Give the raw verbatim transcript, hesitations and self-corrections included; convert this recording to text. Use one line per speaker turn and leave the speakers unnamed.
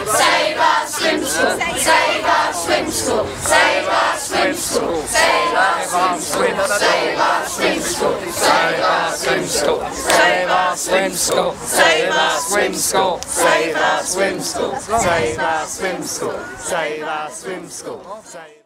Save our swim school. Save our swim school. Save our swim school. Save our swim school. Save our swim school. Save our swim school. Save our swim school. Save our swim school. Save our swim school. Save our swim school. Save our swim school.